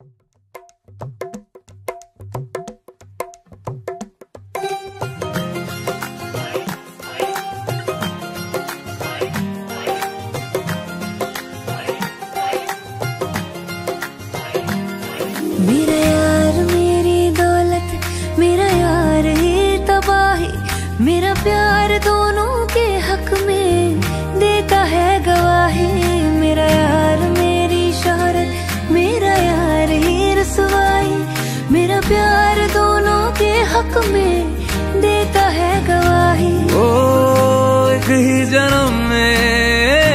मेरा यार मेरी दौलत, मेरा यार ही तबाही, मेरा प्यार दोनों के हक में देता है गवाही। मेरा यार मेरी शोहरत, मेरा यार ही रसवाई, मेरा प्यार दोनों के हक में देता है गवाही। ओ एक ही जन्म में,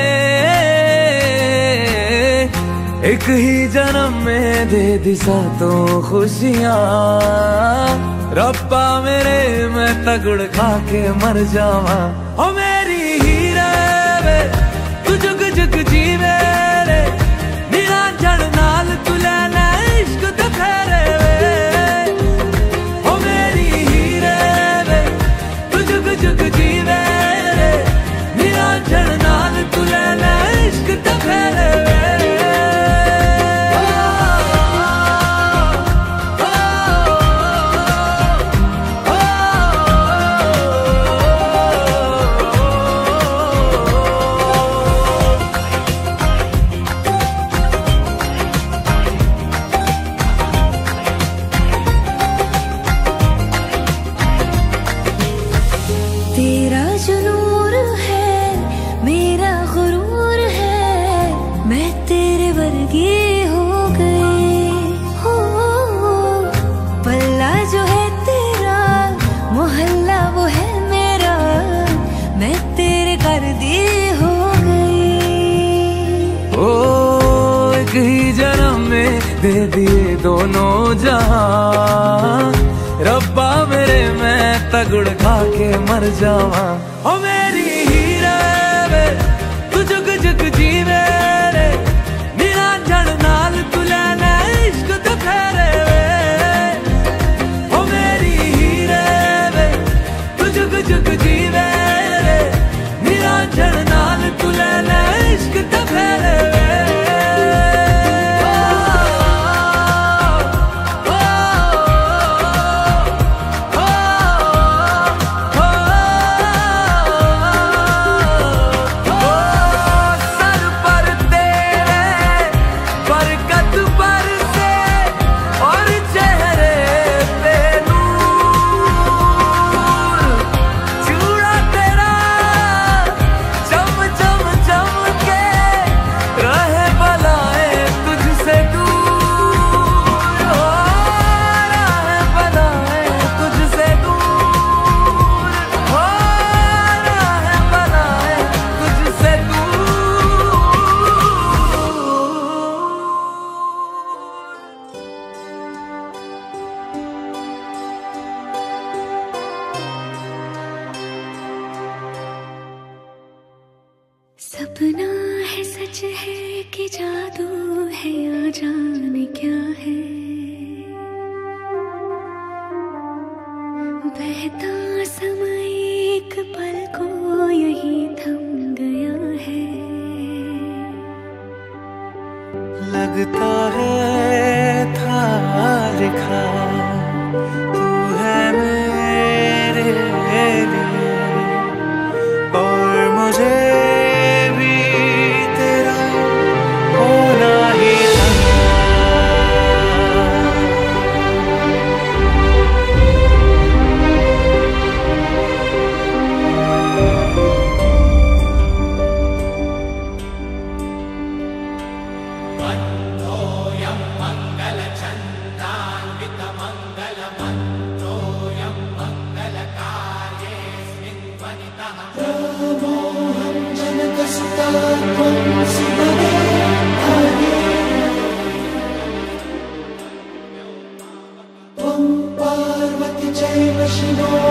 एक ही जन्म में दे दी सातों खुशियाँ। रब्बा मेरे मैं तगड़ खा के मर जावा। ओ मेरी हीरे वे तू जुग जुग जीवे रे, निरंजन नाल तू लेना इश्क ते फेरे वे। ओ मेरी हीरे वे तू जुग जुग जीवे रे, निरंजन नाल तू लेना इश्क ते फेरे वे। तेरा जो नूर है मेरा गुरूर है, मैं तेरे वर्गी हो गई हो। पल्ला जो है तेरा, मोहल्ला वो है मेरा, मैं तेरे कर दी हो गई। ओ एक ही जन्म में दे दिए दोनों जहां। रब्बा मेरे मैं तगड़ खा के मर जावा। ओ मेरी हीरे वे तू जुग जुग जीवे रे, निरंजन नाल तू लेना इश्क ते फेरे वे। ओ मेरी हीरे वे तू जुग जुग जीवे रे, निरंजन नाल तू लेना इश्क ते फेरे वे। सपना है सच है कि जादू है या जाने क्या है, बहता समय एक पल को यही थम गया है। लगता है था लिखा तू है मेरे लिए, और मुझे Parvati Jai Shiva